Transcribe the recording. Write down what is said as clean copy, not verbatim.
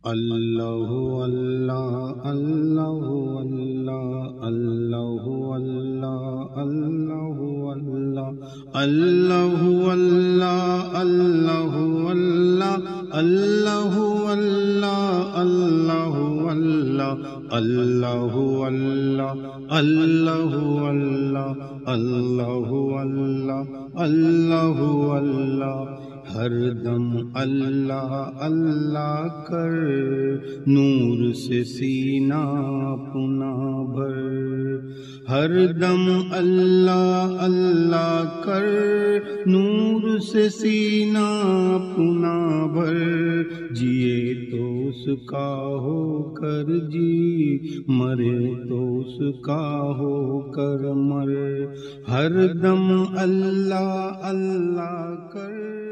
अल्लाहु अल्लाह अल्लाहु अल्लाह अल्लाहु अल्लाह अल्लाहु अल्लाह अल्लाहु अल्लाह अल्लाहु अल्लाह अल्लाहु अल्लाह अल्लाहु अल्लाह अल्लाहु अल्लाह अल्लाहु अल्लाह अल्लाहु अल्लाह अल्लाहु अल्लाह। हरदम अल्लाह अल्लाह कर, नूर से सीना अपना भर। हरदम अल्लाह अल्लाह कर, नूर से सीना अपना भर। जिए तो उसका हो कर जी, मरे तो उसका हो कर मर। हरदम अल्लाह अल्लाह कर।